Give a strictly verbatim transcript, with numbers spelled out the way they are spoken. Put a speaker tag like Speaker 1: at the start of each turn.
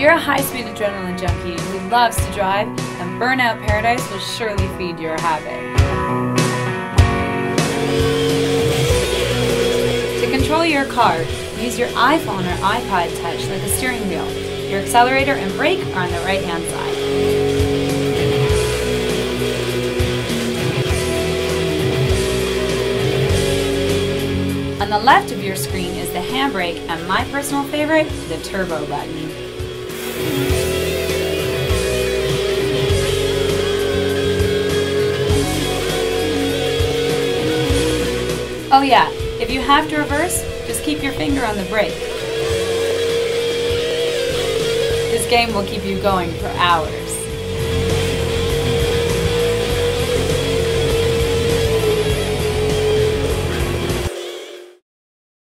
Speaker 1: you're a high-speed adrenaline junkie who loves to drive, then Burnout Paradise will surely feed your habit. To control your car, use your iPhone or iPod Touch like a steering wheel. Your accelerator and brake are on the right-hand side. On the left of your screen is the handbrake and my personal favorite, the turbo button. Oh yeah, if you have to reverse, just keep your finger on the brake. This game will keep you going for hours.